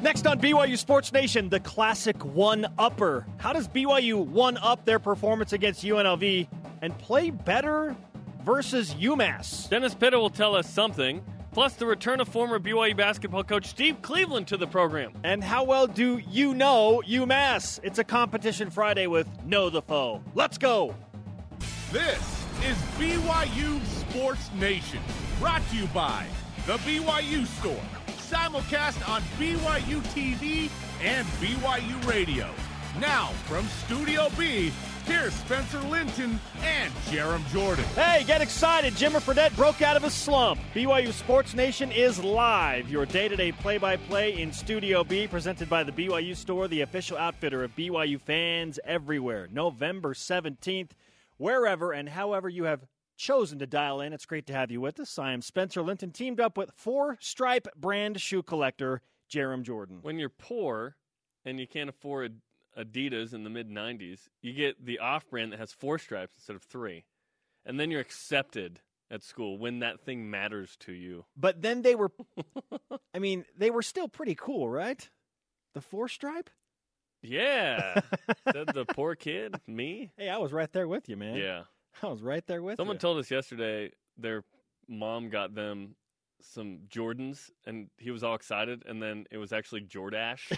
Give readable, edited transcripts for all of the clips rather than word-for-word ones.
Next on BYU Sports Nation, the classic one-upper. How does BYU one-up their performance against UNLV and play better versus UMass? Dennis Pitta will tell us something, plus the return of former BYU basketball coach Steve Cleveland to the program. And how well do you know UMass? It's a Competition Friday with Know the Foe. Let's go! This is BYU Sports Nation, brought to you by The BYU Store. Simulcast on BYU TV and BYU Radio. Now, from Studio B, here's Spencer Linton and Jerem Jordan. Hey, get excited. Jimmer Fredette broke out of a slump. BYU Sports Nation is live. Your day-to-day play-by-play in Studio B, presented by the BYU Store, the official outfitter of BYU fans everywhere. November 17th, wherever and however you have chosen to dial in. It's great to have you with us. I am Spencer Linton, teamed up with four-stripe brand shoe collector Jerem Jordan. When you're poor and you can't afford Adidas in the mid-90s, you get the off-brand that has 4 stripes instead of 3. And then you're accepted at school when that thing matters to you. But then they were, they were still pretty cool, right? The 4-stripe? Yeah. Said the poor kid, me. Hey, I was right there with you, man. Yeah. I was right there with you. Someone told us yesterday their mom got them some Jordans, and he was all excited, and then it was actually Jordache.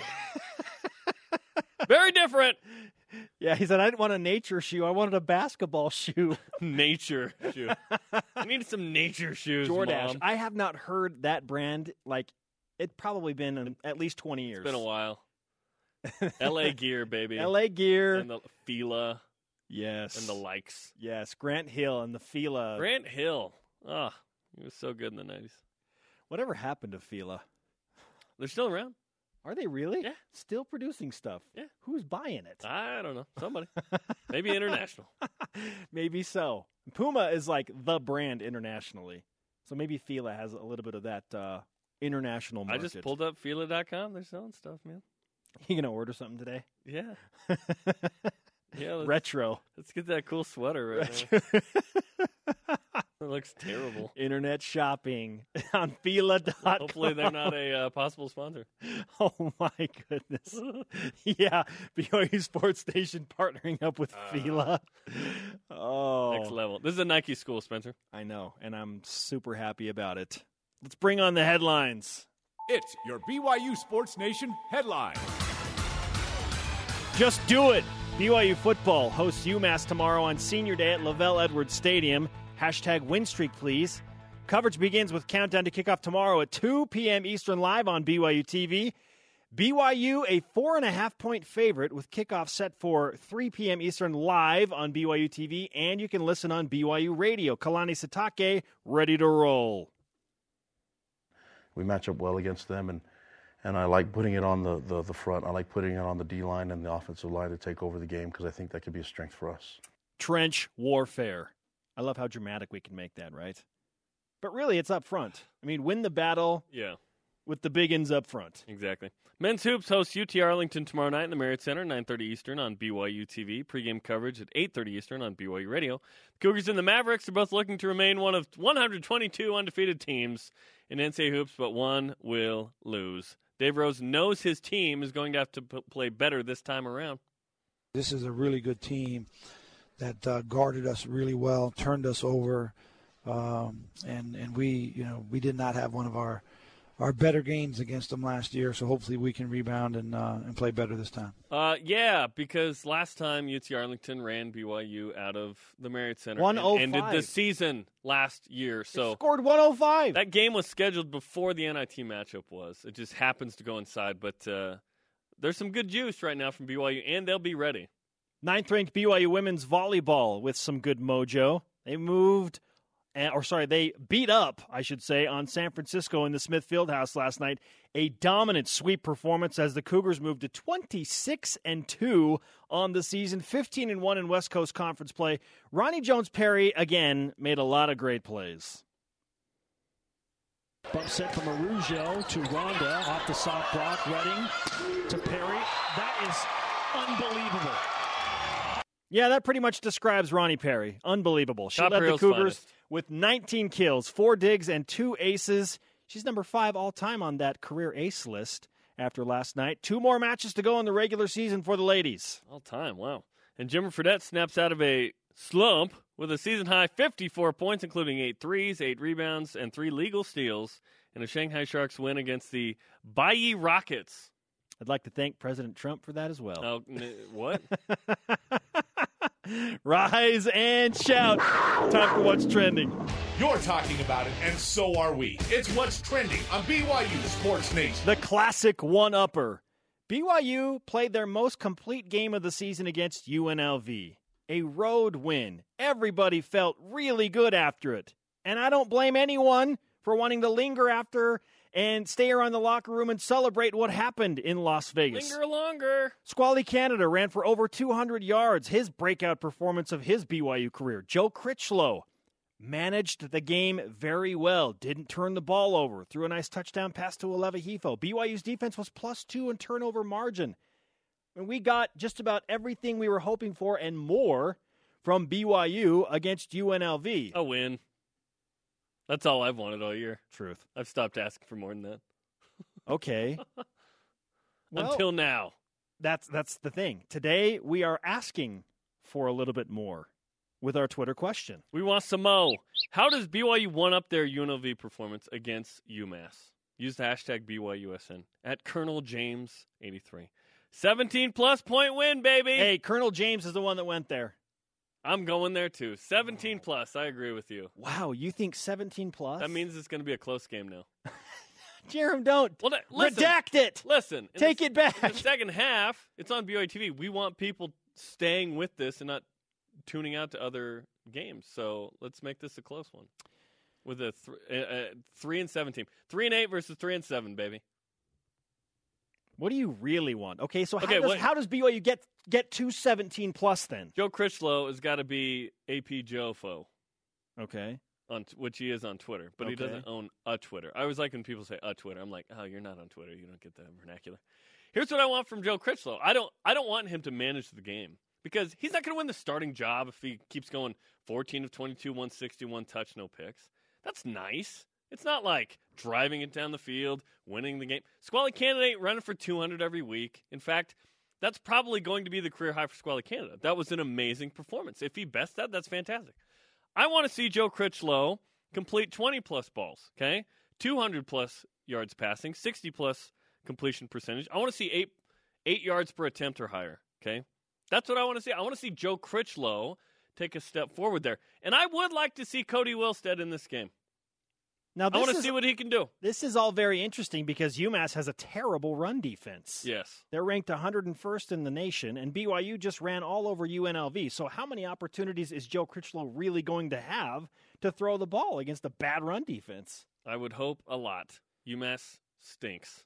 Very different. Yeah, he said, I didn't want a nature shoe. I wanted a basketball shoe. Nature shoe. I needed some nature shoes, Jordache. Mom. I have not heard that brand. It's probably been at least 20 years. It's been a while. L.A. Gear, baby. L.A. Gear. And the Fila. Yes. And the likes. Yes, Grant Hill and the Fila. Grant Hill. Oh, he was so good in the 90s. Whatever happened to Fila? They're still around. Are they really? Yeah. Still producing stuff? Yeah. Who's buying it? I don't know. Somebody. Maybe international. Maybe so. Puma is like the brand internationally. So maybe Fila has a little bit of that international market. I just pulled up Fila.com. They're selling stuff, man. You going to order something today? Yeah. Yeah, retro. Let's get that cool sweater right now. It looks terrible. Internet shopping on Fila.com. Hopefully they're not a possible sponsor. Oh, my goodness. Yeah, BYU Sports Station partnering up with Fila. Oh. Next level. This is a Nike school, Spencer. I know, and I'm super happy about it. Let's bring on the headlines. It's your BYU Sports Nation headline. Just do it. BYU football hosts UMass tomorrow on Senior Day at Lavelle Edwards Stadium. #win streak, please. Coverage begins with countdown to kickoff tomorrow at 2 p.m. Eastern live on BYU TV. BYU a 4.5-point favorite with kickoff set for 3 p.m. Eastern live on BYU TV, and you can listen on BYU Radio. Kalani Sitake ready to roll. We match up well against them, and I like putting it on the front. I like putting it on the D-line and the offensive line to take over the game because I think that could be a strength for us. Trench warfare. I love how dramatic we can make that, right? But really, it's up front. Win the battle with the big ends up front. Exactly. Men's Hoops hosts UT Arlington tomorrow night in the Marriott Center, 9:30 Eastern on BYU TV. Pre-game coverage at 8:30 Eastern on BYU Radio. The Cougars and the Mavericks are both looking to remain one of 122 undefeated teams in NCAA Hoops, but one will lose. Dave Rose knows his team is going to have to play better this time around. This is a really good team that guarded us really well, turned us over, and we did not have one of our better games against them last year. So hopefully we can rebound and play better this time. Yeah, because last time UT Arlington ran BYU out of the Marriott Center 105. and ended the season last year. So they scored 105. That game was scheduled before the NIT matchup was. It just happens to coincide, but there's some good juice right now from BYU, and they'll be ready. 9th-ranked BYU women's volleyball with some good mojo. They beat up, I should say, on San Francisco in the Smith Fieldhouse last night. A dominant sweep performance as the Cougars moved to 26-2 on the season, 15-1 in West Coast Conference play. Ronnie Jones-Perry, again, made a lot of great plays. Bump set from Araujo to Rhonda, off the soft block, Redding to Perry. That is unbelievable. Yeah, that pretty much describes Ronnie Perry. Unbelievable. She led the Cougars with 19 kills, 4 digs, and 2 aces. She's number 5 all-time on that career ace list. after last night. 2 more matches to go in the regular season for the ladies. All time, wow. And Jimmer Fredette snaps out of a slump with a season-high 54 points, including 8 threes, 8 rebounds, and 3 legal steals in a Shanghai Sharks win against the Baiyi Rockets. I'd like to thank President Trump for that as well. Oh, what? Rise and shout. Time for What's Trending. You're talking about it, and so are we. It's What's Trending on BYU Sports Nation. The classic one-upper. BYU played their most complete game of the season against UNLV. A road win. Everybody felt really good after it. And I don't blame anyone for wanting to linger after and stay around the locker room and celebrate what happened in Las Vegas. Linger longer. Squally Canada ran for over 200 yards, his breakout performance of his BYU career. Joe Critchlow managed the game very well, didn't turn the ball over, threw a nice touchdown pass to Aleva Hifo. BYU's defense was +2 in turnover margin. And we got just about everything we were hoping for and more from BYU against UNLV. A win. That's all I've wanted all year. Truth. I've stopped asking for more than that. Okay. Well, until now. That's the thing. Today, we are asking for a little bit more with our Twitter question. We want some mo. How does BYU one-up their UNLV performance against UMass? Use the hashtag BYUSN at Colonel James 83. 17-plus point win, baby. Hey, Colonel James is the one that went there. I'm going there, too. 17-plus. I agree with you. Wow, you think 17-plus? That means it's going to be a close game now. Jerem, don't. Well, listen, redact it. Listen. Take it back. In the second half, it's on BYU TV. We want people staying with this and not tuning out to other games. So let's make this a close one with a 3-7 team. 3-8 versus 3-7, baby. What do you really want? Okay, so Okay, how does BYU get to 17-plus then? Joe Critchlow has got to be AP Joe Foe. Okay. Which he is on Twitter, but he doesn't own a Twitter. I always like when people say a Twitter. I'm like, oh, you're not on Twitter. You don't get the vernacular. Here's what I want from Joe Critchlow. I don't want him to manage the game because he's not going to win the starting job if he keeps going 14 of 22, 161 touch, no picks. That's nice. It's not like driving it down the field, winning the game. Squally Canada ain't running for 200 every week. In fact, that's probably going to be the career high for Squally Canada. That was an amazing performance. If he bests that, that's fantastic. I want to see Joe Critchlow complete 20-plus balls, okay? 200-plus yards passing, 60-plus completion percentage. I want to see 8 yards per attempt or higher, okay? That's what I want to see. I want to see Joe Critchlow take a step forward there. And I would like to see Cody Wilstead in this game. Now, I want to see what he can do. This is all very interesting because UMass has a terrible run defense. Yes. They're ranked 101st in the nation, and BYU just ran all over UNLV. So how many opportunities is Joe Critchlow really going to have to throw the ball against a bad run defense? I would hope a lot. UMass stinks.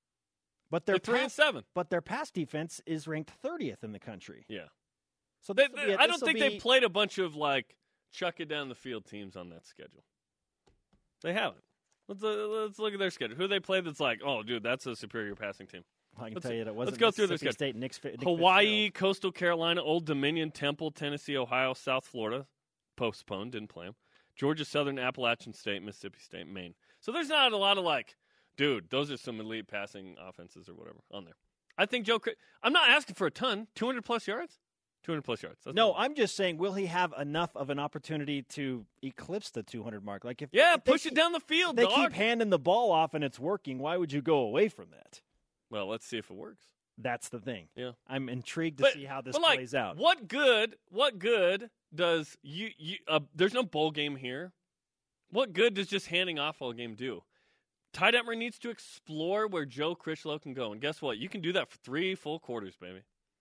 But they're 3-7. But their pass defense is ranked 30th in the country. Yeah. So I don't think they played a bunch of, like, chuck it down the field teams on that schedule. They haven't. Let's look at their schedule. Who they play that's like, oh, dude, that's a superior passing team. I can tell you that wasn't. Let's go through their Mississippi schedule. State, Nick Hawaii, Coastal Carolina, Old Dominion, Temple, Tennessee, Ohio, South Florida. Postponed, didn't play them. Georgia, Southern, Appalachian State, Mississippi State, Maine. So there's not a lot of like, dude, those are some elite passing offenses or whatever on there. I think I'm not asking for a ton. 200-plus yards? 200-plus yards. No, I'm just saying, will he have enough of an opportunity to eclipse the 200 mark? Like if push it down the field, they keep handing the ball off and it's working, why would you go away from that? Well, let's see if it works. That's the thing. Yeah. I'm intrigued to see how this plays out. What good does there's no bowl game here. What good does just handing off all game do? Ty Detmer needs to explore where Joe Critchlow can go. And guess what? You can do that for 3 full quarters, baby.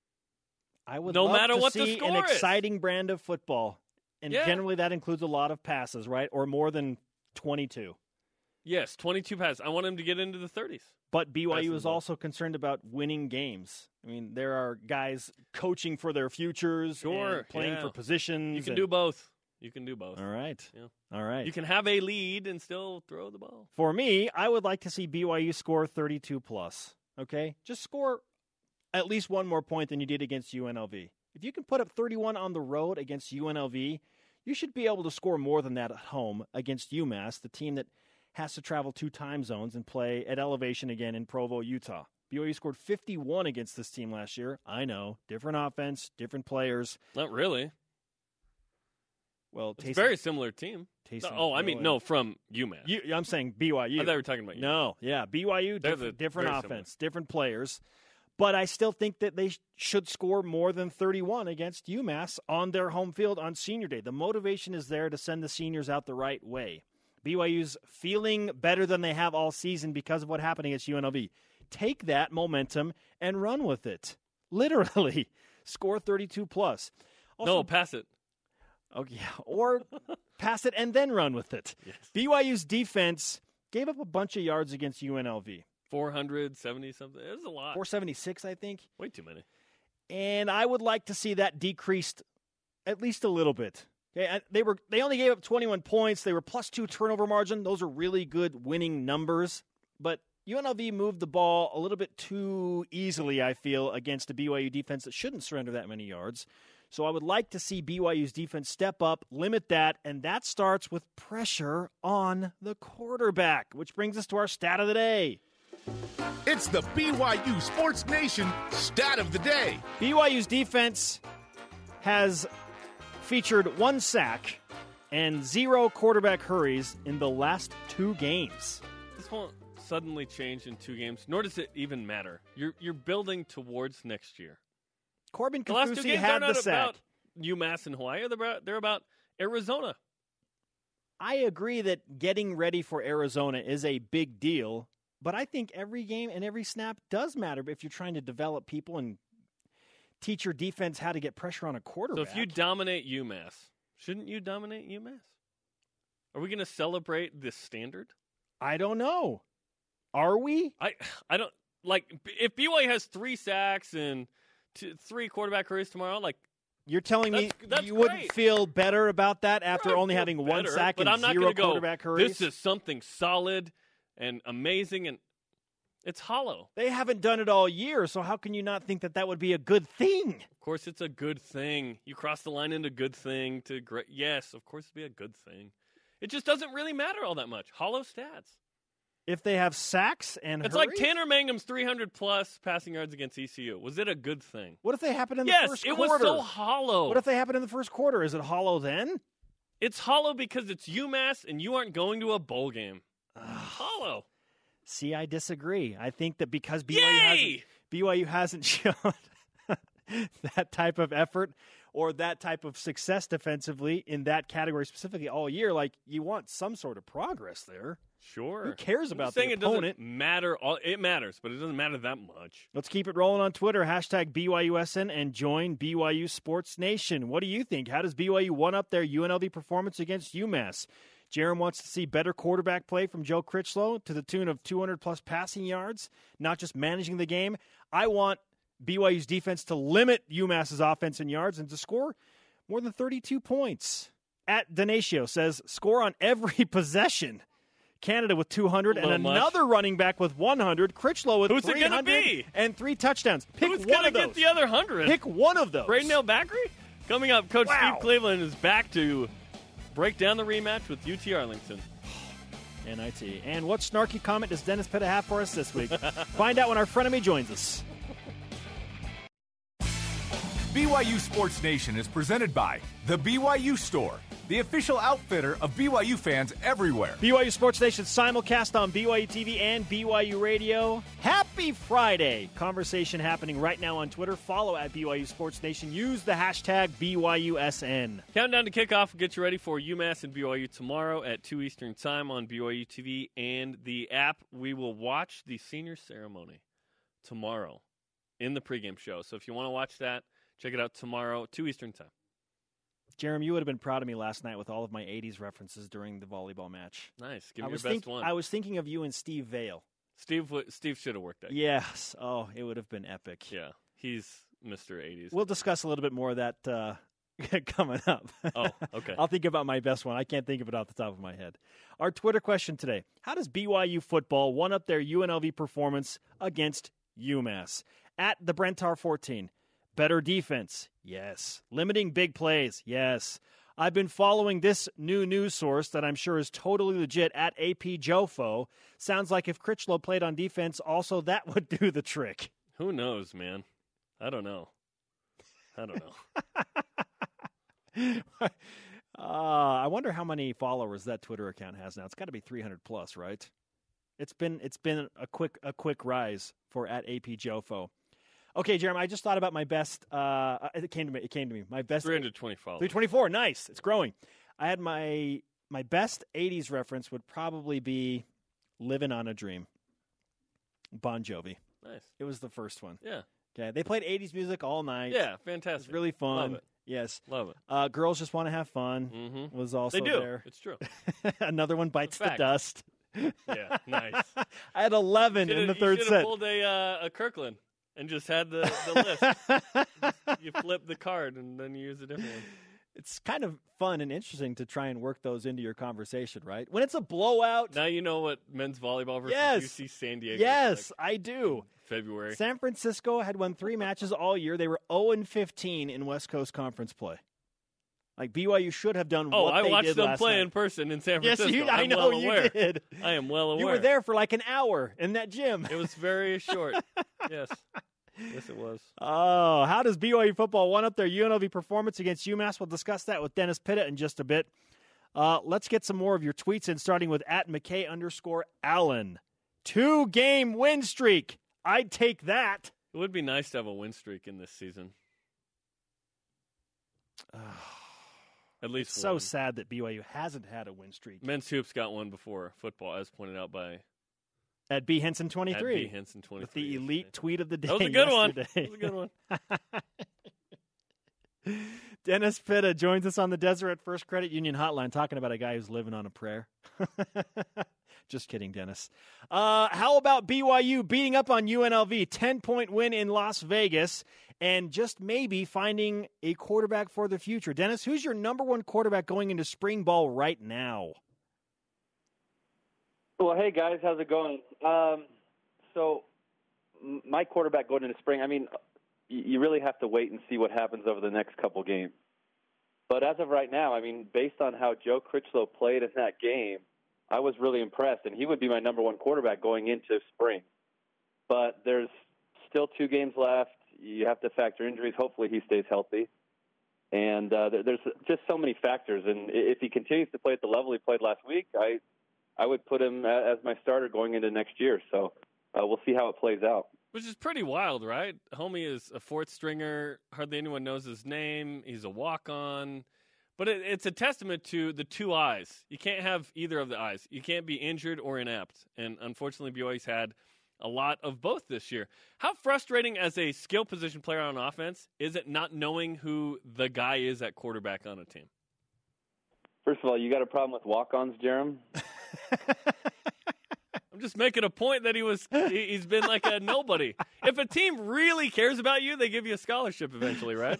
I would no love matter to what see the score an exciting brand of football. And generally that includes a lot of passes, right? Or more than 22. Yes, 22 passes. I want him to get into the 30s. But BYU is also concerned about winning games. I mean, there are guys coaching for their futures and playing for positions. You can do both. All right. Yeah. All right. You can have a lead and still throw the ball. For me, I would like to see BYU score 32-plus. Okay? Just score at least one more point than you did against UNLV. If you can put up 31 on the road against UNLV, you should be able to score more than that at home against UMass, the team that has to travel 2 time zones and play at elevation again in Provo, Utah. BYU scored 51 against this team last year. I know, different offense, different players. Not really. Well, it's a very similar team. From UMass. I'm saying BYU. I thought you were talking about UMass. No, yeah, BYU, different offense, different players. But I still think that they should score more than 31 against UMass on their home field on Senior Day. The motivation is there to send the seniors out the right way. BYU's feeling better than they have all season because of what happened against UNLV. Take that momentum and run with it. Literally. Score 32+. Also, no, pass it. Okay, or pass it and then run with it. Yes. BYU's defense gave up a bunch of yards against UNLV. 470-something. It was a lot. 476, I think. Way too many. And I would like to see that decreased at least a little bit. Okay, they only gave up 21 points. They were +2 turnover margin. Those are really good winning numbers. But UNLV moved the ball a little bit too easily, I feel, against a BYU defense that shouldn't surrender that many yards. So I would like to see BYU's defense step up, limit that, and that starts with pressure on the quarterback, which brings us to our stat of the day. It's the BYU Sports Nation stat of the day. BYU's defense has featured 1 sack and 0 quarterback hurries in the last 2 games. This won't suddenly change in 2 games, nor does it even matter. You're building towards next year. Corbin the last 2 Kaufusi games had are the not sack. about UMass and Hawaii. They're about Arizona. I agree that getting ready for Arizona is a big deal, but I think every game and every snap does matter if you're trying to develop people and teach your defense how to get pressure on a quarterback. So if you dominate UMass, shouldn't you dominate UMass? Are we going to celebrate this standard? I don't know. Are we? I don't like if BYU has 3 sacks and 3 quarterback hurries tomorrow. Like you're telling me that's you wouldn't great. feel better about that after only having better, 1 sack but and I'm not 0 go, quarterback hurries? This is something solid and amazing, and it's hollow. They haven't done it all year, so how can you not think that would be a good thing? Of course, it's a good thing. You cross the line into good thing to great. Yes, of course, it'd be a good thing. It just doesn't really matter all that much. Hollow stats. If they have sacks and it's hurries? like Tanner Mangum's 300+ passing yards against ECU. Was it a good thing? What if they happen in the first quarter? Yes, it was so hollow. What if they happen in the first quarter? Is it hollow then? It's hollow because it's UMass and you aren't going to a bowl game. Hollow. See, I disagree. I think that because BYU hasn't shown that type of effort or that type of success defensively in that category specifically all year, like you want some sort of progress there. Sure. Who cares about the opponent? It doesn't matter. It matters, but it doesn't matter that much. Let's keep it rolling on Twitter. #BYUSN and join BYU Sports Nation. What do you think? How does BYU one-up their UNLV performance against UMass? Jerem wants to see better quarterback play from Joe Critchlow to the tune of 200-plus passing yards, not just managing the game. I want BYU's defense to limit UMass's offense in yards and to score more than 32 points. At Donatio says, score on every possession. Canada with 200 and another running back with 100. Critchlow with 300 and 3 touchdowns. Pick Who's one of those. Get the other 100? Pick one of those. Braden Bakri? Coming up, Coach Steve Cleveland is back to break down the rematch with UT Arlington. NIT. And what snarky comment does Dennis Pitta have for us this week? Find out when our frenemy joins us. BYU Sports Nation is presented by The BYU Store, the official outfitter of BYU fans everywhere. BYU Sports Nation simulcast on BYU TV and BYU Radio. Happy Friday. Conversation happening right now on Twitter. Follow at BYU Sports Nation. Use the hashtag BYUSN. Countdown to kickoff will get you ready for UMass and BYU tomorrow at 2 Eastern Time on BYU TV and the app. We will watch the senior ceremony tomorrow in the pregame show. So if you want to watch that, check it out tomorrow, 2 Eastern Time. Jeremy, you would have been proud of me last night with all of my 80s references during the volleyball match. Nice. Give me your best one. I was thinking of you and Steve Vale. Steve should have worked that. Yes. Oh, it would have been epic. Yeah. He's Mr. 80s. We'll discuss a little bit more of that coming up. Oh, okay. I'll think about my best one. I can't think of it off the top of my head. Our Twitter question today: how does BYU football one-up their UNLV performance against UMass? At the Brentar 14. Better defense, yes. Limiting big plays, yes. I've been following this new news source that I'm sure is totally legit at AP Jofo. Sounds like if Critchlow played on defense, also that would do the trick. Who knows, man? I don't know. I wonder how many followers that Twitter account has now. It's got to be 300 plus, right? It's been a quick rise for at AP Jofo. Okay, Jeremy, I just thought about my best. It came to me. My best 320 followers. 324. Nice. It's growing. I had my best 80s reference would probably be "Living on a Dream." Bon Jovi. Nice. It was the first one. Yeah. Okay. They played 80s music all night. Yeah, fantastic. It was really fun. Love it. Yes. Love it. Girls Just Want to Have Fun was also They do. there. It's true. Another one, Bites the fact. Dust. Yeah, nice. I had 11 in the third You should set. have pulled a Kirkland and just had the list. You flip the card and then you use a different one. It's kind of fun and interesting to try and work those into your conversation, right? When it's a blowout. Now you know what men's volleyball versus UC San Diego Yes, is like I do. February. San Francisco had won 3 matches all year. They were 0-15 in West Coast Conference play. Like BYU should have done what I they watched did them last play night. in person in San Francisco. Yes, I I'm know well aware. you did. I am well aware. You were there for like an hour in that gym. It was very short. Yes. Yes, it was. Oh, how does BYU football one up their UNLV performance against UMass? We'll discuss that with Dennis Pitta in just a bit. Let's get some more of your tweets in, starting with @McKay_Allen. 2-game win streak. I'd take that. It would be nice to have a win streak in this season. At least It's one. so sad that BYU hasn't had a win streak. Men's hoops got one before football, as pointed out by At B Henson 23. At B Henson 23. With the elite tweet of the day. That was a good one. yesterday. That was a good one. Dennis Pitta joins us on the Deseret First Credit Union hotline talking about a guy who's living on a prayer. Just kidding, Dennis. How about BYU beating up on UNLV? 10-point win in Las Vegas and just maybe finding a quarterback for the future. Dennis, who's your number one quarterback going into spring ball right now? Well, hey, guys. How's it going? So my quarterback going into spring, I mean, you really have to wait and see what happens over the next couple games. But as of right now, I mean, based on how Joe Critchlow played in that game, I was really impressed, and he would be my number one quarterback going into spring. But there's still 2 games left. You have to factor injuries. Hopefully he stays healthy. And there's just so many factors. And if he continues to play at the level he played last week, I would put him as my starter going into next year. So we'll see how it plays out. Which is pretty wild, right? Homie is a 4th stringer. Hardly anyone knows his name. He's a walk-on. But it's a testament to the 2 eyes. You can't have either of the eyes. You can't be injured or inept. And unfortunately, BYU's had a lot of both this year. How frustrating as a skill position player on offense is it not knowing who the guy is at quarterback on a team? First of all, you got a problem with walk-ons, Jerem? I'm just making a point that he's been like a nobody. If a team really cares about you, they give you a scholarship eventually, right?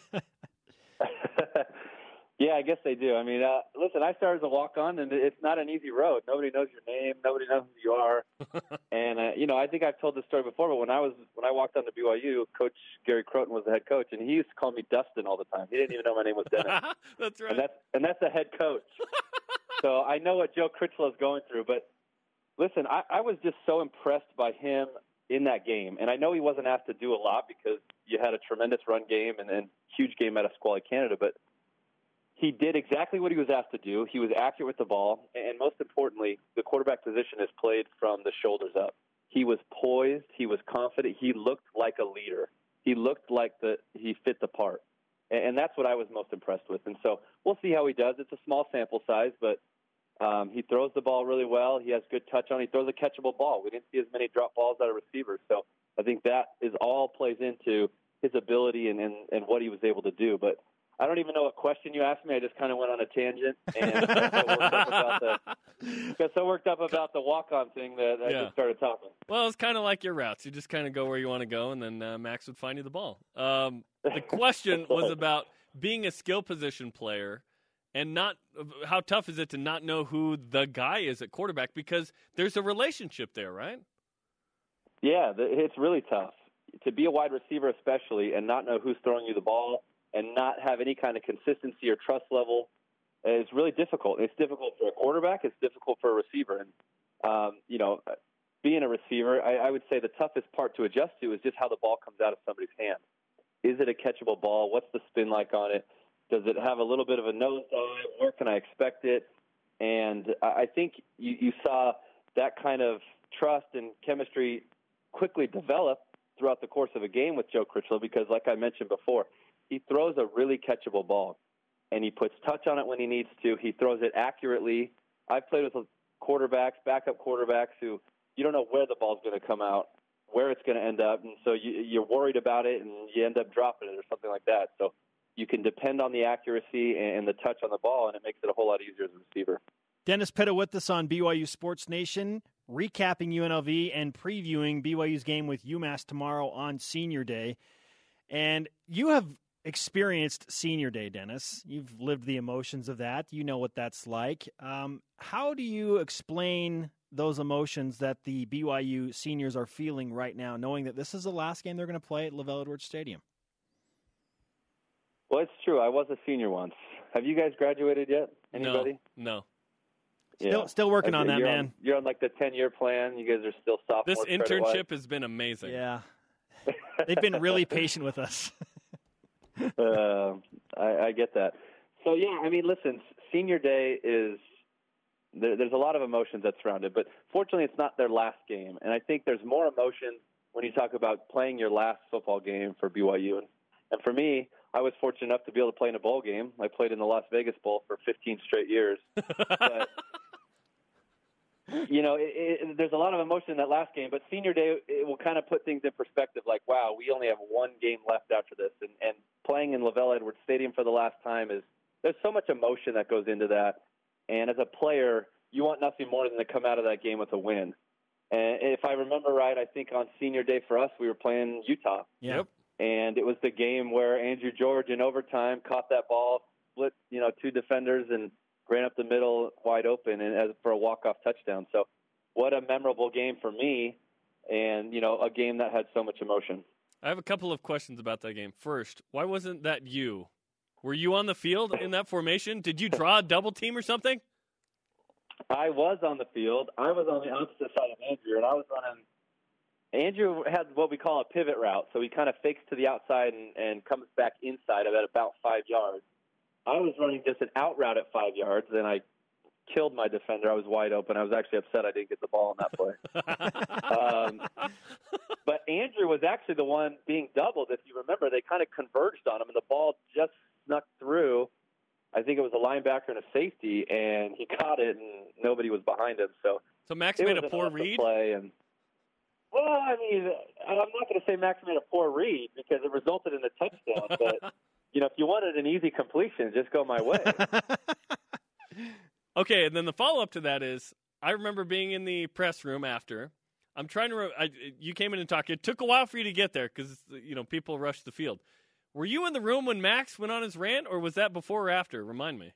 Yeah, I guess they do. I mean, listen, I started as a walk-on, and it's not an easy road. Nobody knows your name. Nobody knows who you are. And, I think I've told this story before, but when I walked on to BYU, Coach Gary Croton was the head coach, and he used to call me Dustin all the time. He didn't even know my name was Dennis. That's right. And that's the head coach. So I know what Joe Critchlow is going through. But, listen, I was just so impressed by him in that game. And I know he wasn't asked to do a lot because you had a tremendous run game and huge game out of Squally Canada, but he did exactly what he was asked to do. He was accurate with the ball, and most importantly, the quarterback position is played from the shoulders up. He was poised. He was confident. He looked like a leader. He looked like he fit the part, and that's what I was most impressed with. And so we'll see how he does. It's a small sample size, but he throws the ball really well. He has good touch on it. He throws a catchable ball. We didn't see as many drop balls out of receivers, so I think that is all plays into his ability and what he was able to do. But I don't even know what question you asked me. I just kind of went on a tangent and got so worked up about the walk-on thing that I just started talking. Well, it's kind of like your routes. You just kind of go where you want to go, and then Max would find you the ball. The question was about being a skill position player and not how tough is it to not know who the guy is at quarterback, because there's a relationship there, right? Yeah, it's really tough to be a wide receiver especially and not know who's throwing you the ball and not have any kind of consistency or trust level. is really difficult. It's difficult for a quarterback. It's difficult for a receiver. And, being a receiver, I would say the toughest part to adjust to is just how the ball comes out of somebody's hand. Is it a catchable ball? What's the spin like on it? Does it have a little bit of a nose dive? Where can I expect it? And I think you saw that kind of trust and chemistry quickly develop throughout the course of a game with Joe Critchlow because, like I mentioned before, he throws a really catchable ball, and he puts touch on it when he needs to. He throws it accurately. I've played with quarterbacks, backup quarterbacks, who you don't know where the ball's going to come out, where it's going to end up, and so you're worried about it, and you end up dropping it or something like that. So you can depend on the accuracy and the touch on the ball, and it makes it a whole lot easier as a receiver. Dennis Pitta with us on BYU Sports Nation, recapping UNLV and previewing BYU's game with UMass tomorrow on Senior Day. And you have experienced Senior Day, Dennis. You've lived the emotions of that. You know what that's like. How do you explain those emotions that the BYU seniors are feeling right now, knowing that this is the last game they're going to play at LaVell Edwards Stadium? Well, it's true. I was a senior once. Have you guys graduated yet? Anybody? No. Still working on that, man. You're on like the 10-year plan. You guys are still sophomores. This internship has been amazing. Yeah. They've been really patient with us. I get that. So, yeah, I mean, listen, Senior Day is there's a lot of emotions that surround it, but fortunately it's not their last game. And I think there's more emotion when you talk about playing your last football game for BYU. And for me, I was fortunate enough to be able to play in a bowl game. I played in the Las Vegas Bowl for 15 straight years. But, there's a lot of emotion in that last game, but Senior Day, it will kind of put things in perspective like, wow, we only have one game left after this. And playing in LaVell Edwards Stadium for the last time there's so much emotion that goes into that. And as a player, you want nothing more than to come out of that game with a win. And if I remember right, I think on Senior Day for us, we were playing Utah. Yep. And it was the game where Andrew George in overtime caught that ball, split, two defenders, and ran up the middle wide open and for a walk-off touchdown. So what a memorable game for me and, a game that had so much emotion. I have a couple of questions about that game. First, why wasn't that you? Were you on the field in that formation? Did you draw a double team or something? I was on the field. I was on the opposite side of Andrew, and I was running. Andrew had what we call a pivot route, so he kind of fakes to the outside and comes back inside of it about 5 yards. I was running just an out route at 5 yards, and I killed my defender. I was wide open. I was actually upset I didn't get the ball on that play. But Andrew was actually the one being doubled. If you remember, they kind of converged on him, and the ball just snuck through. I think it was a linebacker and a safety, and he caught it, and nobody was behind him. So Max made a poor read? Play and, well, I mean, I'm not going to say Max made a poor read because it resulted in a touchdown. But, if you wanted an easy completion, just go my way. Okay, and then the follow-up to that is, I remember being in the press room after. I'm trying to you came in and talked. It took a while for you to get there because, people rushed the field. Were you in the room when Max went on his rant, or was that before or after? Remind me.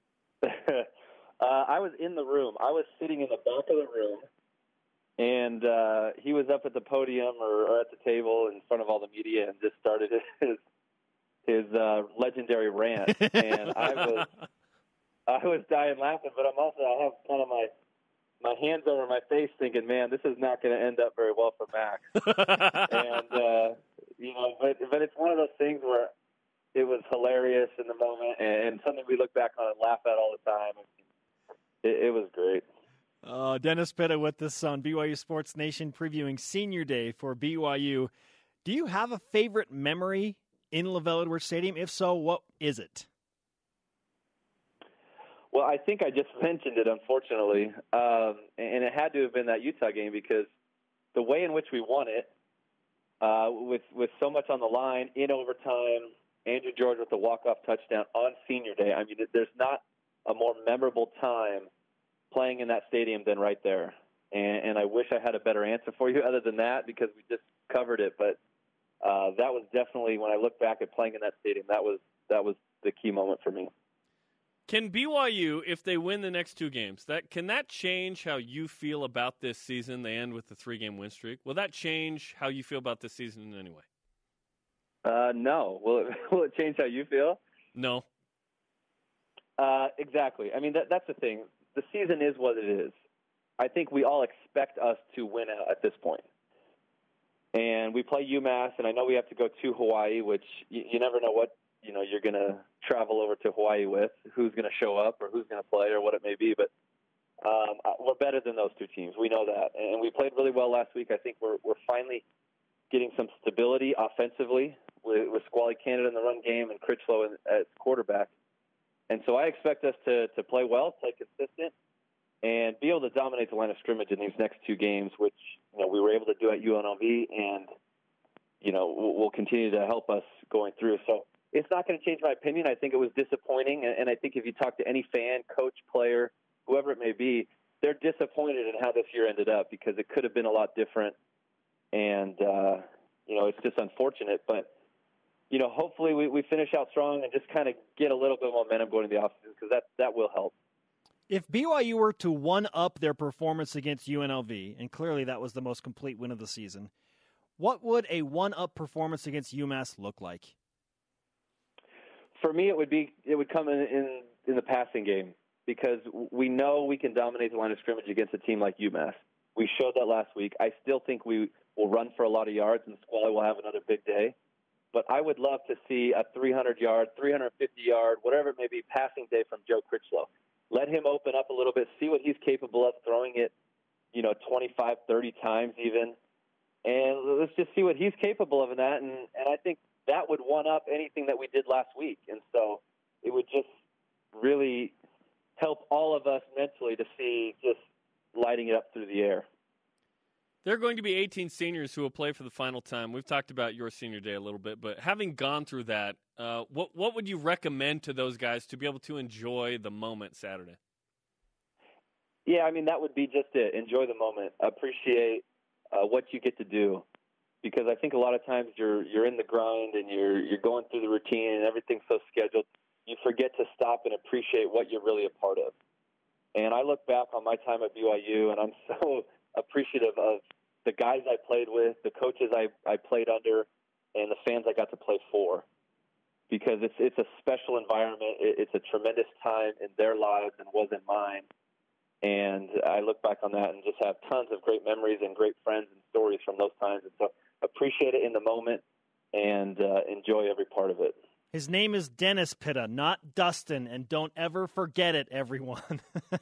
I was in the room. I was sitting in the back of the room, and he was up at the podium or at the table in front of all the media and just started his legendary rant. And I was dying laughing, but I have kind of my hands over my face thinking, man, this is not going to end up very well for Max. And, but it's one of those things where it was hilarious in the moment and something we look back on and laugh at all the time. It was great. Dennis Pitta with us on BYU Sports Nation previewing Senior Day for BYU. Do you have a favorite memory in LaVell Edwards Stadium? If so, what is it? Well, I think I just mentioned it, unfortunately, and it had to have been that Utah game because the way in which we won it, with so much on the line, in overtime, Andrew George with the walk-off touchdown on Senior Day. I mean, there's not a more memorable time playing in that stadium than right there. And I wish I had a better answer for you other than that because we just covered it. But that was definitely, when I look back at playing in that stadium, that was the key moment for me. Can BYU, if they win the next two games, can that change how you feel about this season? They end with the 3-game win streak. Will that change how you feel about this season in any way? No. Will it change how you feel? No. Exactly. I mean, that's the thing. The season is what it is. I think we all expect us to win out at this point. And we play UMass, and I know we have to go to Hawaii, which you never know what you're going to travel over to Hawaii with, who's going to show up or who's going to play or what it may be. But we're better than those two teams. We know that. And we played really well last week. I think we're finally getting some stability offensively with Squally Canada in the run game and Critchlow as quarterback. And so I expect us to play well, play consistent, and be able to dominate the line of scrimmage in these next two games, which we were able to do at UNLV, and will continue to help us going through. So it's not going to change my opinion. I think it was disappointing, and I think if you talk to any fan, coach, player, whoever it may be, they're disappointed in how this year ended up because it could have been a lot different, and it's just unfortunate. But hopefully we finish out strong and just kind of get a little bit of momentum going into the offseason because that will help. If BYU were to one-up their performance against UNLV, and clearly that was the most complete win of the season, what would a one-up performance against UMass look like? For me, it would come in the passing game because we know we can dominate the line of scrimmage against a team like UMass. We showed that last week. I still think we will run for a lot of yards, and Squally will have another big day. But I would love to see a 300-yard, 350-yard, whatever it may be, passing day from Joe Critchlow. Let him open up a little bit, see what he's capable of, throwing it, 25, 30 times even. And let's just see what he's capable of in that. And I think that would one up anything that we did last week. And so it would just really help all of us mentally to see just lighting it up through the air. There are going to be 18 seniors who will play for the final time. We've talked about your senior day a little bit, but having gone through that, what would you recommend to those guys to be able to enjoy the moment Saturday? Yeah, I mean, that would be just it. Enjoy the moment. Appreciate what you get to do. Because I think a lot of times you're in the grind and you're going through the routine and everything's so scheduled, you forget to stop and appreciate what you're really a part of. And I look back on my time at BYU, and I'm so appreciative of the guys I played with, the coaches I played under, and the fans I got to play for. Because it's a special environment. It's a tremendous time in their lives and wasn't mine. And I look back on that and just have tons of great memories and great friends and stories from those times. And so appreciate it in the moment and enjoy every part of it. His name is Dennis Pitta, not Dustin, and don't ever forget it, everyone.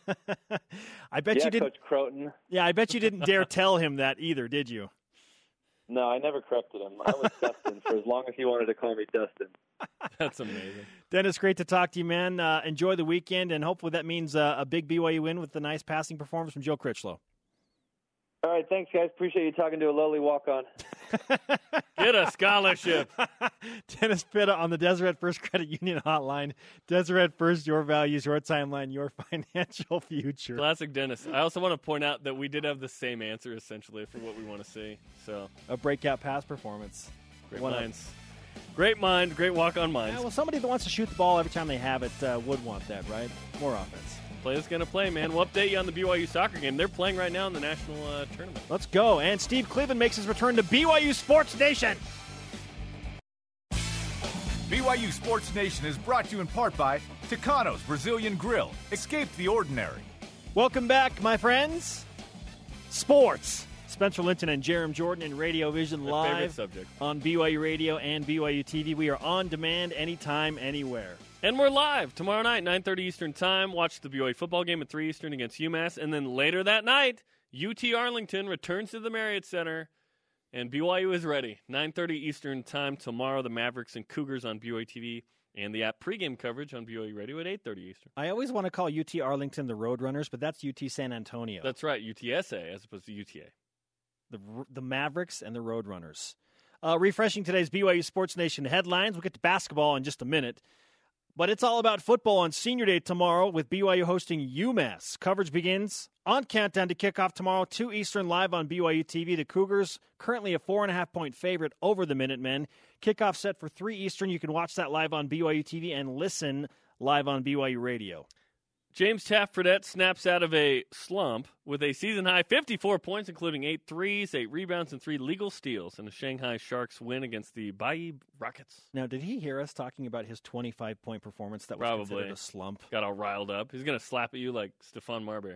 I bet you didn't. Coach Croton. Yeah, I bet you didn't dare tell him that either, did you? No, I never corrected him. I was Dustin for as long as he wanted to call me Dustin. That's amazing. Dennis, great to talk to you, man. Enjoy the weekend, and hopefully that means a big BYU win with the nice passing performance from Joe Critchlow. All right, thanks, guys. Appreciate you talking to a lowly walk-on. Get a scholarship. Dennis Pitta on the Deseret First Credit Union hotline. Deseret First, your values, your timeline, your financial future. Classic Dennis. I also want to point out that we did have the same answer, essentially, for what we want to see. So a breakout pass performance. Great minds. Great mind, great walk-on minds. Yeah, well, somebody that wants to shoot the ball every time they have it would want that, right? More offense. Players going to play, man. We'll update you on the BYU soccer game. They're playing right now in the national tournament. Let's go. And Steve Cleveland makes his return to BYU Sports Nation. BYU Sports Nation is brought to you in part by Tucano's Brazilian Grill. Escape the ordinary. Welcome back, my friends. Sports. Spencer Linton and Jerem Jordan in Radio Vision live on BYU Radio and BYU TV. We are on demand anytime, anywhere. And we're live tomorrow night, 9:30 Eastern Time. Watch the BYU football game at 3 Eastern against UMass. And then later that night, UT Arlington returns to the Marriott Center. And BYU is ready. 9:30 Eastern Time tomorrow. The Mavericks and Cougars on BYU TV. And the app pregame coverage on BYU Radio at 8:30 Eastern. I always want to call UT Arlington the Roadrunners, but that's UT San Antonio. That's right, UTSA as opposed to UTA. The Mavericks and the Roadrunners. Refreshing today's BYU Sports Nation headlines. We'll get to basketball in just a minute. But it's all about football on Senior Day tomorrow with BYU hosting UMass. Coverage begins on Countdown to Kickoff tomorrow, 2 Eastern, live on BYU TV. The Cougars currently a 4.5-point favorite over the Minutemen. Kickoff set for 3 Eastern. You can watch that live on BYU TV and listen live on BYU Radio. James Taft-Fredette snaps out of a slump with a season-high 54 points, including 8 threes, 8 rebounds, and 3 legal steals in a Shanghai Sharks win against the Bai Rockets. Now, did he hear us talking about his 25-point performance that was considered a slump? Got all riled up. He's going to slap at you like Stephon Marbury.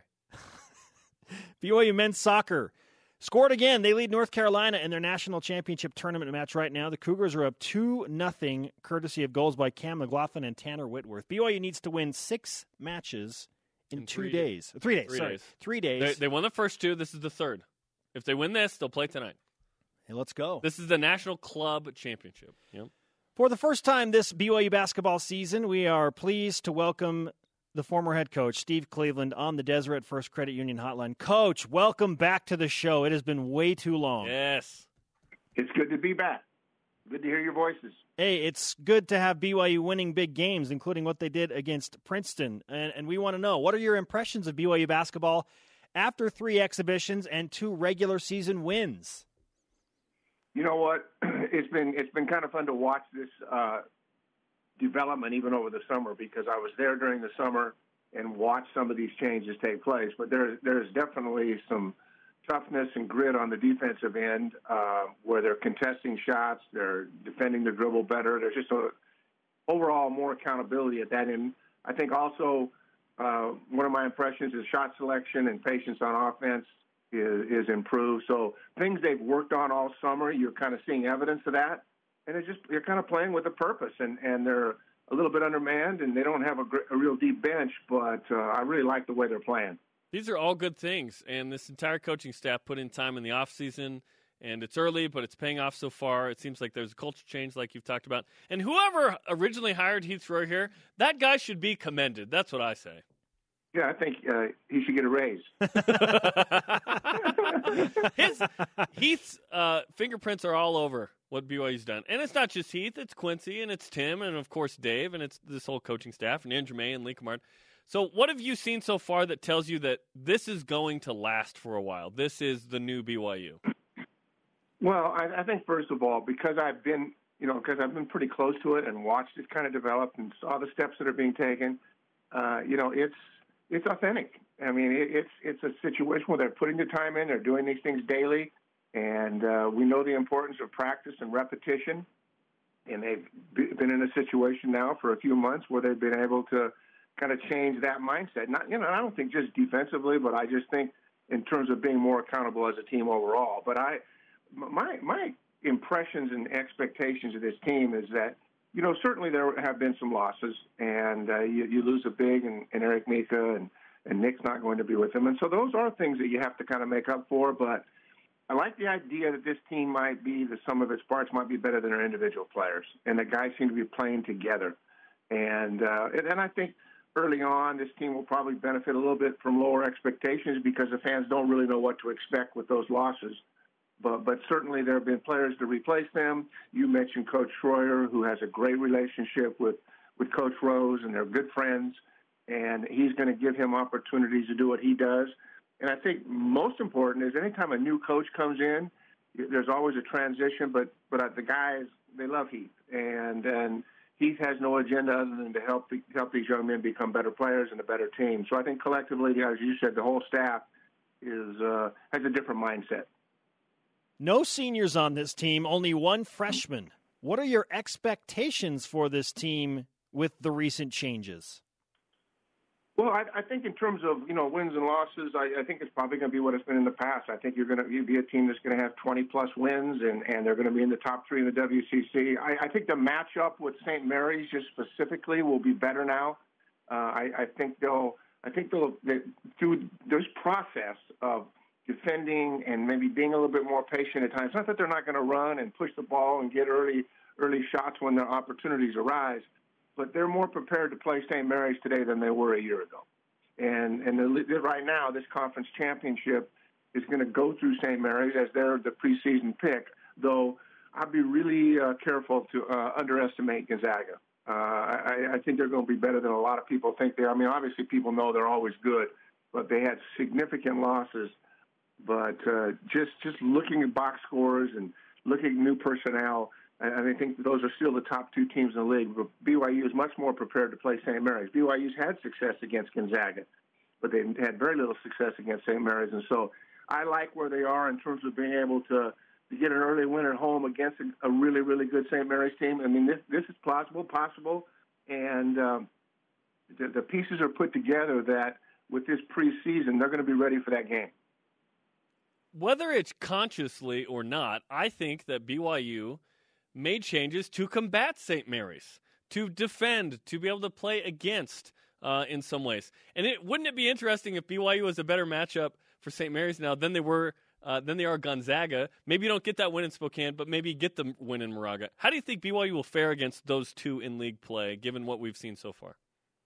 BYU men's soccer scored again. They lead North Carolina in their national championship tournament match right now. The Cougars are up 2-0, courtesy of goals by Cam McLaughlin and Tanner Whitworth. BYU needs to win 6 matches in 2 days. 3 days. 3 days. They won the first 2. This is the third. If they win this, they'll play tonight. Hey, let's go. This is the National Club Championship. Yep. For the first time this BYU basketball season, we are pleased to welcome the former head coach, Steve Cleveland, on the Deseret First Credit Union hotline. Coach, welcome back to the show. It has been way too long. Yes. It's good to be back. Good to hear your voices. Hey, it's good to have BYU winning big games, including what they did against Princeton. And we want to know, what are your impressions of BYU basketball after 3 exhibitions and 2 regular season wins? You know what? It's been kind of fun to watch this development even over the summer, because I was there during the summer and watched some of these changes take place. But there's definitely some toughness and grit on the defensive end, where they're contesting shots, they're defending the dribble better. There's just overall more accountability at that end. I think also one of my impressions is shot selection and patience on offense is improved. So things they've worked on all summer, you're kind of seeing evidence of that. And you're kind of playing with a purpose, and they're a little bit undermanned, and they don't have a real deep bench, but I really like the way they're playing. These are all good things, and this entire coaching staff put in time in the offseason, and it's early, but it's paying off so far. It seems like there's a culture change like you've talked about. And whoever originally hired Heath Roy here, that guy should be commended. That's what I say. Yeah, I think he should get a raise. Heath's fingerprints are all over what BYU's done. And it's not just Heath, it's Quincy, and it's Tim, and of course Dave, and it's this whole coaching staff, and Andrew May and Lee Kamard. So what have you seen so far that tells you that this is going to last for a while? This is the new BYU. Well, I think, first of all, because I've been pretty close to it and watched it kind of develop and saw the steps that are being taken, it's authentic. I mean, it's a situation where they're putting the time in, they're doing these things daily, and we know the importance of practice and repetition. And they've been in a situation now for a few months where they've been able to kind of change that mindset. Not, I don't think just defensively, but I just think in terms of being more accountable as a team overall. But my impressions and expectations of this team is that, certainly there have been some losses, and you lose a big and Eric Mika, and Nick's not going to be with them. And so those are things that you have to kind of make up for. But I like the idea that this team might be, the sum of its parts might be better than our individual players, and the guys seem to be playing together. And I think early on this team will probably benefit a little bit from lower expectations because the fans don't really know what to expect with those losses. But certainly there have been players to replace them. You mentioned Coach Schroyer, who has a great relationship with Coach Rose, and they're good friends. And he's going to give him opportunities to do what he does. And I think most important is anytime a new coach comes in, there's always a transition. But the guys, they love Heath, and Heath has no agenda other than to help these young men become better players and a better team. So I think collectively, as you said, the whole staff has a different mindset. No seniors on this team, only one freshman. What are your expectations for this team with the recent changes? Well, I think in terms of, wins and losses, I think it's probably going to be what it's been in the past. I think you'll be a team that's going to have 20-plus wins, and they're going to be in the top 3 in the WCC. I think the matchup with St. Mary's just specifically will be better now. I think they'll through this process of defending and maybe being a little bit more patient at times. Not that they're not going to run and push the ball and get early shots when the opportunities arise, but they're more prepared to play St. Mary's today than they were a year ago. And right now, this conference championship is going to go through St. Mary's as they're the preseason pick, though I'd be really careful to underestimate Gonzaga. I think they're going to be better than a lot of people think they are. I mean, obviously people know they're always good, but they had significant losses. But just looking at box scores and looking at new personnel, And I think those are still the top two teams in the league. But BYU is much more prepared to play St. Mary's. BYU's had success against Gonzaga, but they've had very little success against St. Mary's. And so I like where they are in terms of being able to get an early win at home against a really, really good St. Mary's team. I mean, this is possible. And the pieces are put together that with this preseason, they're going to be ready for that game. Whether it's consciously or not, I think that BYU made changes to combat St. Mary's, to defend, to be able to play against in some ways. And wouldn't it be interesting if BYU was a better matchup for St. Mary's now than they are Gonzaga? Maybe you don't get that win in Spokane, but maybe you get the win in Moraga. How do you think BYU will fare against those two in league play, given what we've seen so far?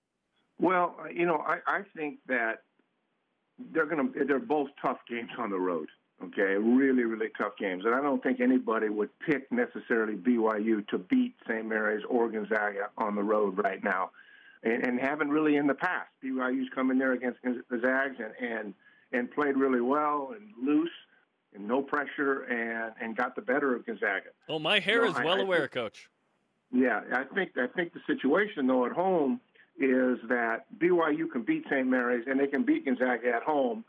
Well, I think that they're both tough games on the road. Okay, really, really tough games. And I don't think anybody would pick necessarily BYU to beat St. Mary's or Gonzaga on the road right now, and haven't really in the past. BYU's come in there against the Zags and played really well and loose and no pressure and got the better of Gonzaga. Oh, my hair is well aware, Coach. Yeah, I think the situation, though, at home is that BYU can beat St. Mary's and they can beat Gonzaga at home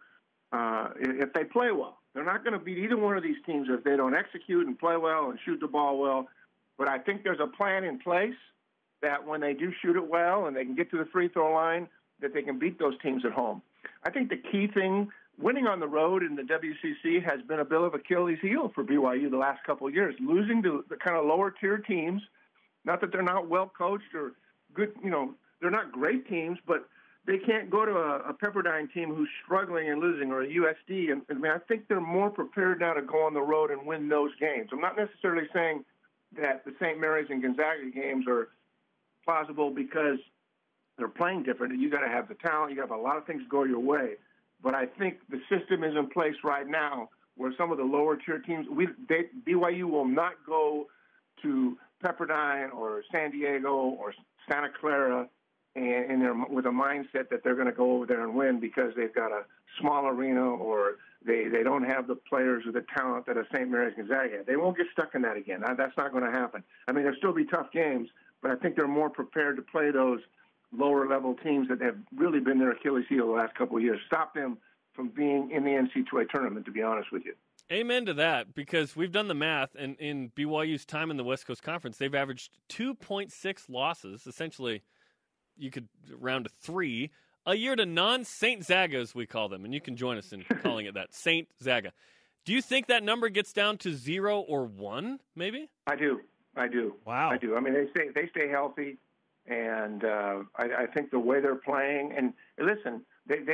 if they play well. They're not going to beat either one of these teams if they don't execute and play well and shoot the ball well. But I think there's a plan in place that when they do shoot it well and they can get to the free throw line, that they can beat those teams at home. I think the key thing, winning on the road in the WCC has been a bit of Achilles heel for BYU the last couple of years. Losing to the kind of lower-tier teams, not that they're not well-coached or good, they're not great teams, but they can't go to a Pepperdine team who's struggling and losing, or a USD. And I think they're more prepared now to go on the road and win those games. I'm not necessarily saying that the St. Mary's and Gonzaga games are plausible because they're playing different. You got to have the talent. You got to have a lot of things go your way. But I think the system is in place right now where some of the lower tier teams, BYU will not go to Pepperdine or San Diego or Santa Clara with a mindset that they're going to go over there and win because they've got a small arena or they don't have the players or the talent that a St. Mary's Gonzaga. They won't get stuck in that again. That's not going to happen. I mean, there'll still be tough games, but I think they're more prepared to play those lower-level teams that have really been their Achilles heel the last couple of years. Stop them from being in the NCAA tournament, to be honest with you. Amen to that, because we've done the math, and in BYU's time in the West Coast Conference, they've averaged 2.6 losses, essentially you could round to 3, a year to non-Saint Zaga, as we call them, and you can join us in calling it that, Saint Zaga. Do you think that number gets down to 0 or 1, maybe? I do. Wow. I do. I mean, they stay healthy, and I think the way they're playing, and listen,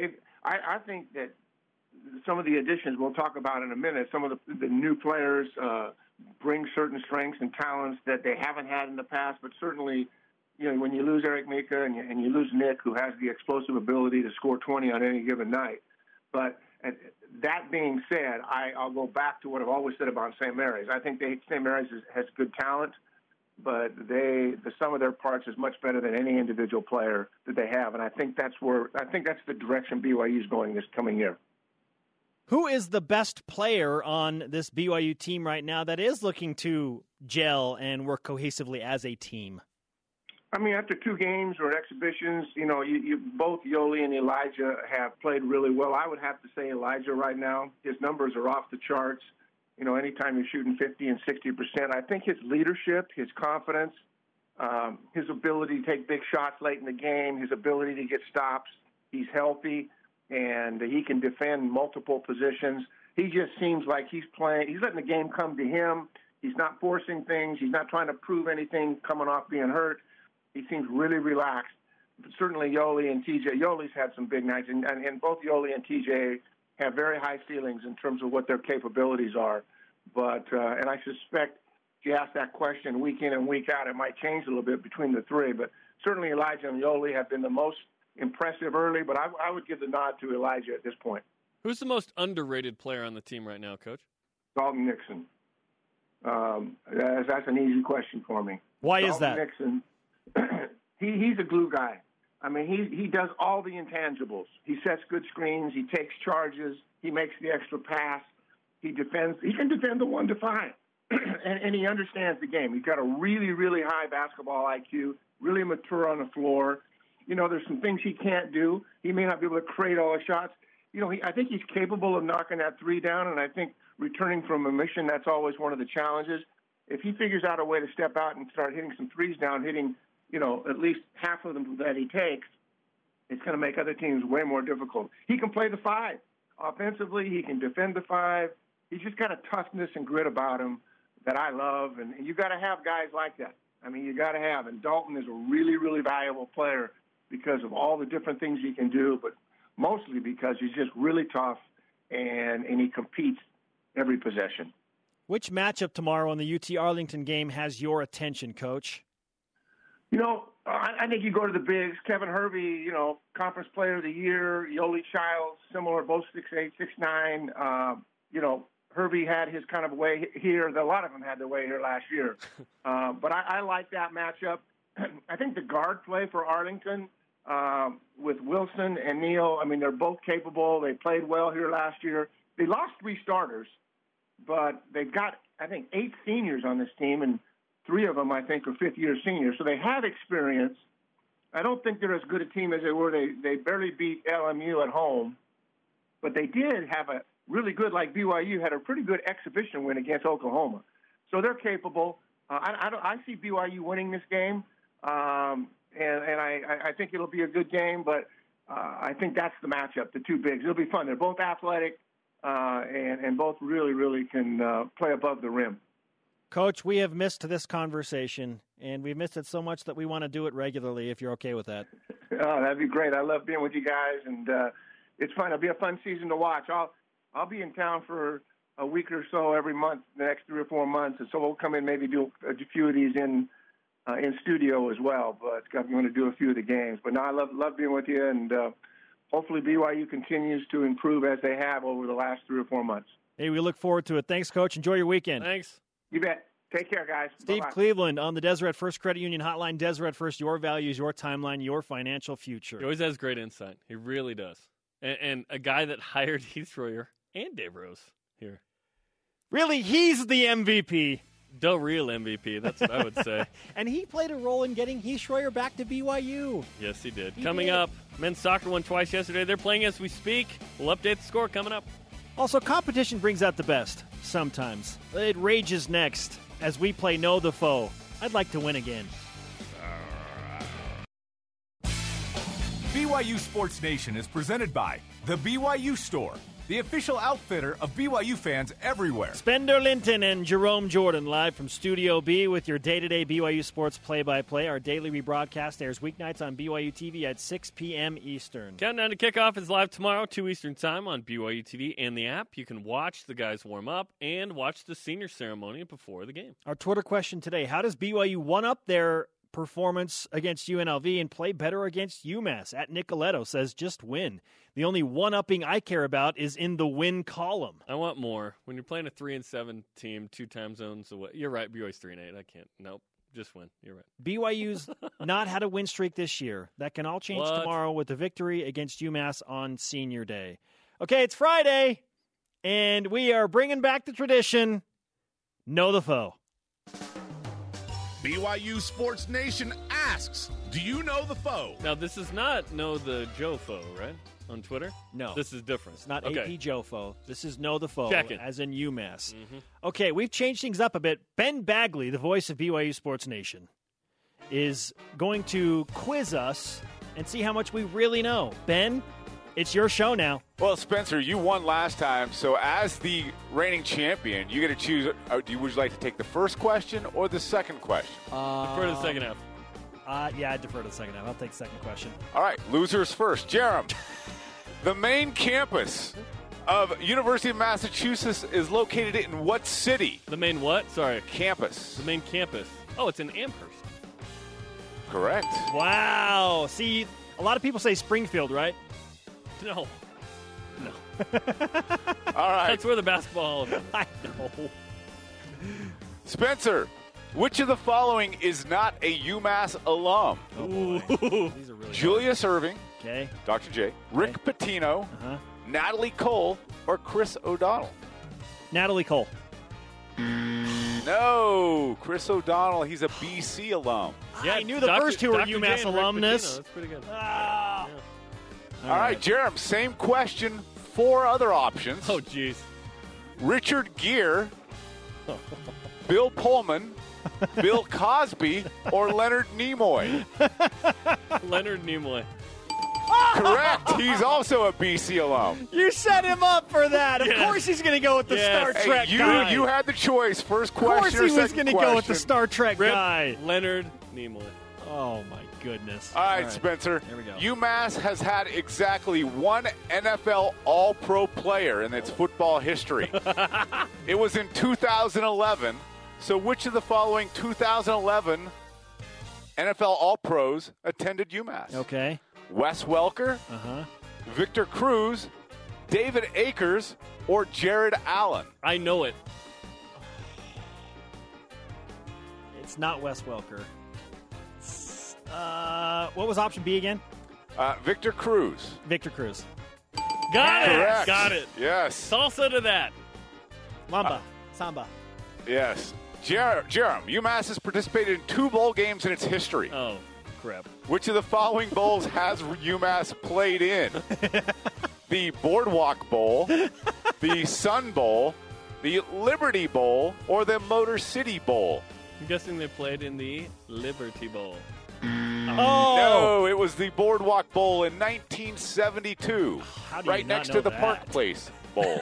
I think that some of the additions we'll talk about in a minute, some of the new players bring certain strengths and talents that they haven't had in the past, but certainly, when you lose Eric Mika and you lose Nick, who has the explosive ability to score 20 on any given night. But that being said, I'll go back to what I've always said about St. Mary's. I think St. Mary's has good talent, but the sum of their parts is much better than any individual player that they have. And I think that's the direction BYU is going this coming year. Who is the best player on this BYU team right now that is looking to gel and work cohesively as a team? I mean, after 2 games or exhibitions, you both Yoli and Elijah have played really well. I would have to say Elijah right now. His numbers are off the charts. Anytime you're shooting 50 and 60%, I think his leadership, his confidence, his ability to take big shots late in the game, his ability to get stops, he's healthy, and he can defend multiple positions. He just seems like he's letting the game come to him. He's not forcing things. He's not trying to prove anything coming off being hurt. He seems really relaxed. But certainly Yoli and TJ. Yoli's had some big nights, and both Yoli and TJ have very high ceilings in terms of what their capabilities are. But and I suspect if you ask that question week in and week out, it might change a little bit between the 3. But certainly Elijah and Yoli have been the most impressive early, but I would give the nod to Elijah at this point. Who's the most underrated player on the team right now, Coach? Dalton Nixon. That's an easy question for me. Why is that? Nixon, he's a glue guy. I mean, he does all the intangibles. He sets good screens. He takes charges. He makes the extra pass. He defends. He can defend the 1-to-5. and he understands the game. He's got a really, really high basketball IQ, really mature on the floor. You know, there's some things he can't do. He may not be able to create all the shots. You know, I think he's capable of knocking that three down, and I think returning from a mission, that's always one of the challenges. If he figures out a way to step out and start hitting some threes down, hitting, you know, at least half of them that he takes, it's going to make other teams way more difficult. He can play the five. Offensively, he can defend the five. He's just got a toughness and grit about him that I love, and you got to have guys like that. I mean, you got to have. And Dalton is a really, really valuable player because of all the different things he can do, but mostly because he's just really tough and he competes every possession. Which matchup tomorrow in the UT Arlington game has your attention, Coach? You know, I think you go to the bigs. Kevin Hervey, you know, Conference Player of the Year. Yoli Childs, similar, both 6'8", 6'9". You know, Hervey had his kind of way here. A lot of them had their way here last year. But I like that matchup. I think the guard play for Arlington with Wilson and Neal, I mean, they're both capable. They played well here last year. They lost 3 starters, but they've got, I think, 8 seniors on this team, and 3 of them, I think, are fifth-year seniors. So they have experience. I don't think they're as good a team as they were. They barely beat LMU at home, but they did have a really good, like BYU, had a pretty good exhibition win against Oklahoma. So they're capable. I see BYU winning this game, and I think it'll be a good game, but I think that's the matchup, the two bigs. It'll be fun. They're both athletic, and both really, really can play above the rim. Coach, we have missed this conversation, and we've missed it so much that we want to do it regularly, if you're okay with that. Oh, that'd be great. I love being with you guys, and it's fun. It'll be a fun season to watch. I'll be in town for a week or so every month, the next 3 or 4 months, and so we'll come in maybe do a few of these in studio as well. But I'm going to do a few of the games. But no, I love being with you, and hopefully BYU continues to improve as they have over the last 3 or 4 months. Hey, we look forward to it. Thanks, Coach. Enjoy your weekend. Thanks. You bet. Take care, guys. Steve Bye-bye. Cleveland on the Deseret First Credit Union Hotline. Deseret First, your values, your timeline, your financial future. He always has great insight. He really does. And a guy that hired Heath Schroyer and Dave Rose here. Really, he's the MVP. The real MVP, that's what I would say. And he played a role in getting Heath Schroyer back to BYU. Yes, he did. Coming up, men's soccer won twice yesterday. They're playing as we speak. We'll update the score coming up. Also, competition brings out the best, sometimes. It rages next as we play Know the Foe. I'd like to win again. BYU Sports Nation is presented by The BYU Store, the official outfitter of BYU fans everywhere. Spender Linton and Jerome Jordan live from Studio B with your day-to-day BYU sports play-by-play. Our daily rebroadcast airs weeknights on BYU TV at 6 p.m. Eastern. Countdown to kickoff is live tomorrow, 2 Eastern time on BYU TV and the app. You can watch the guys warm up and watch the senior ceremony before the game. Our Twitter question today, how does BYU one-up their performance against UNLV and play better against UMass? At Nicoletto says just win. The only one-upping I care about is in the win column. I want more. When you're playing a 3-7 team, 2 time zones away. You're right, BYU's 3-8. I can't. Nope. Just win. You're right. BYU's not had a win streak this year. That can all change tomorrow with the victory against UMass on Senior Day. Okay, it's Friday, and we are bringing back the tradition, Know the Foe. BYU Sports Nation asks, do you know the foe? Now, this is not Know the Joe Foe, right? On Twitter? No. This is different. It's not AP Joe Foe. This is Know the Foe, Check it. as in UMass. Mm-hmm. Okay, we've changed things up a bit. Ben Bagley, the voice of BYU Sports Nation, is going to quiz us and see how much we really know. Ben, it's your show now. Well, Spencer, you won last time, so as the reigning champion, you got to choose. Would you like to take the first question or the second question? Defer to the second half. Yeah, I defer to the second half. I'll take the second question. All right, losers first. Jerem, the main campus of University of Massachusetts is located in what city? The main what? Sorry. Campus. The main campus. Oh, it's in Amherst. Correct. Wow. See, a lot of people say Springfield, right? No. All right. That's where the basketball Hall of Fame is. I know. Spencer, which of the following is not a UMass alum? Oh, these are really Julius Irving, okay. Dr. J, Rick Pitino, Natalie Cole, or Chris O'Donnell? Natalie Cole. No, Chris O'Donnell. He's a BC alum. Yeah, I knew the first two were UMass alumnus. That's pretty good. All right, Jerem, same question. 4 other options. Oh, jeez. Richard Gere, Bill Pullman, Bill Cosby, or Leonard Nimoy? Leonard Nimoy. Correct. He's also a BC alum. You set him up for that. Of course he's going to go with the Star Trek guy. You had the choice. First question or second question. Of course he was going to go with the Star Trek guy. Leonard Nimoy. Oh, my goodness. All right, Spencer. Here we go. UMass has had exactly one NFL All-Pro player in its football history. It was in 2011. So which of the following 2011 NFL All-Pros attended UMass? Okay. Wes Welker, Victor Cruz, David Akers, or Jared Allen? I know it. It's not Wes Welker. What was option B again? Victor Cruz. Victor Cruz. Got it. Correct. Got it. Yes. Salsa to that. Samba. Yes. Jerem, UMass has participated in 2 bowl games in its history. Oh, crap. Which of the following bowls has UMass played in? The Boardwalk Bowl, the Sun Bowl, the Liberty Bowl, or the Motor City Bowl? I'm guessing they played in the Liberty Bowl. No, it was the Boardwalk Bowl in 1972, right next to the Park Place Bowl.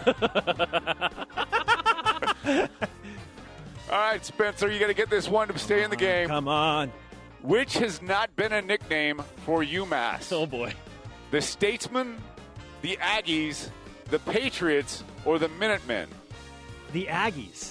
All right, Spencer, you got to get this one to stay in the game. Come on. Which has not been a nickname for UMass? Oh, boy. The Statesmen, the Aggies, the Patriots, or the Minutemen? The Aggies.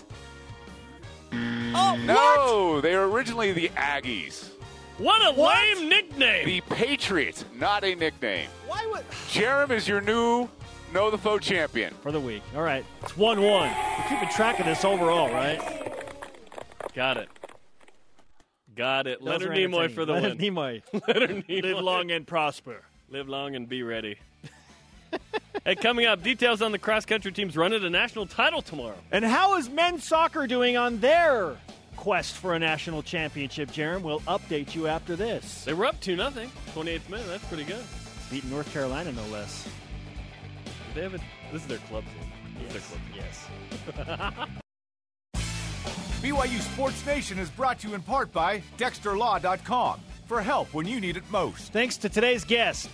No, they were originally the Aggies. What a lame nickname. The Patriots, not a nickname. Why would... Jerem is your new Know the Foe champion. For the week. All right. It's 1-1. We're keeping track of this overall, right? Got it. Those Leonard are Nimoy entertaining. for the Leonard win. Nimoy. Leonard Nimoy. Live long and prosper. Live long and be ready. Hey, coming up, details on the cross-country team's run at a national title tomorrow. And how is men's soccer doing on their quest for a national championship, Jerem? We'll update you after this. They were up 2-0, 28th minute. That's pretty good. Beating North Carolina, no less. This is their club team. Yes. BYU Sports Nation is brought to you in part by DexterLaw.com for help when you need it most. Thanks to today's guests,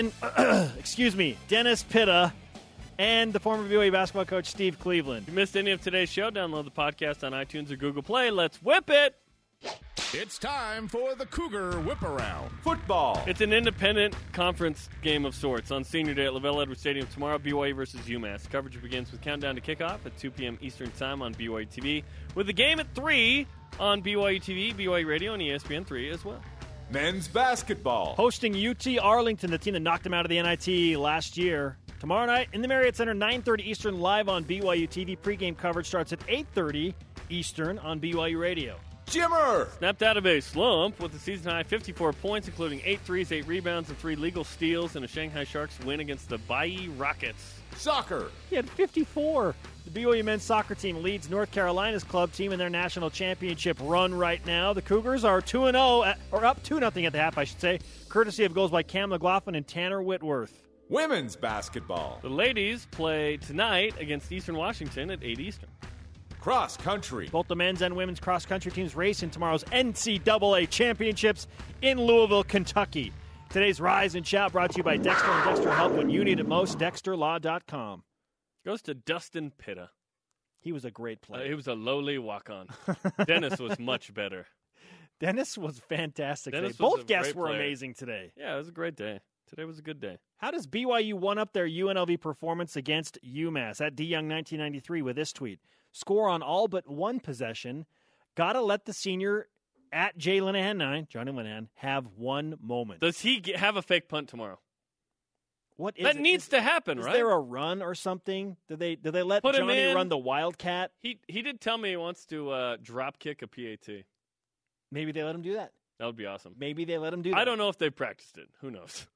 Dennis Pitta, and the former BYU basketball coach, Steve Cleveland. If you missed any of today's show, download the podcast on iTunes or Google Play. Let's whip it! It's time for the Cougar Whip Around. Football. It's an independent conference game of sorts on senior day at LaVell Edwards Stadium tomorrow, BYU versus UMass. Coverage begins with countdown to kickoff at 2 p.m. Eastern Time on BYU TV, with the game at 3 on BYU TV, BYU Radio, and ESPN3 as well. Men's basketball. Hosting UT Arlington, the team that knocked them out of the NIT last year. Tomorrow night in the Marriott Center, 9:30 Eastern, live on BYU TV. Pre-game coverage starts at 8:30 Eastern on BYU Radio. Jimmer. Snapped out of a slump with a season-high 54 points, including 8 threes, 8 rebounds, and 3 legal steals in a Shanghai Sharks win against the Bai Rockets. Soccer. He had 54. The BYU men's soccer team leads North Carolina's club team in their national championship run right now. The Cougars are 2-0, or up 2-0 at the half, I should say, courtesy of goals by Cam McLaughlin and Tanner Whitworth. Women's basketball. The ladies play tonight against Eastern Washington at 8 Eastern. Cross country. Both the men's and women's cross-country teams race in tomorrow's NCAA championships in Louisville, Kentucky. Today's Rise and Shout brought to you by Dexter and Dexter Help when you need it most. DexterLaw.com. Goes to Dustin Pitta. He was a great player. He was a lowly walk-on. Dennis was much better. Dennis was fantastic Dennis today. was Both a guests great were player. amazing today. Yeah, it was a great day. Today was a good day. How does BYU one-up their UNLV performance against UMass? At DYoung1993 with this tweet. Score on all but one possession. Gotta let the senior at Jay Linehan 9, Johnny Linehan, have one moment. Does he have a fake punt tomorrow? What is that it? needs to happen, is right? Is there a run or something? Did they let Put him Johnny in. run the Wildcat? He did tell me he wants to drop kick a PAT. Maybe they let him do that. That would be awesome. Maybe they let him do that. I don't know if they practiced it. Who knows?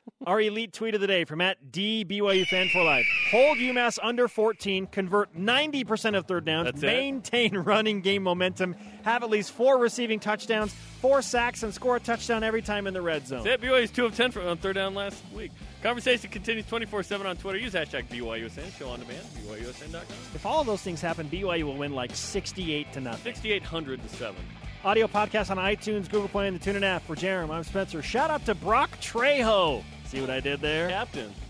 Our elite tweet of the day from @DBYUFan4Life. Hold UMass under 14, convert 90% of third downs, maintain running game momentum, have at least 4 receiving touchdowns, 4 sacks, and score a touchdown every time in the red zone. That's it. BYU's 2 of 10 on third down last week. Conversation continues 24/7 on Twitter. Use hashtag BYUSN. Show on demand, BYUSN.com. If all of those things happen, BYU will win like 68-0. 6,800-7. Audio podcast on iTunes, Google Play, and the TuneIn app. For Jerem, I'm Spencer. Shout out to Brock Trejo. See what I did there? Captain.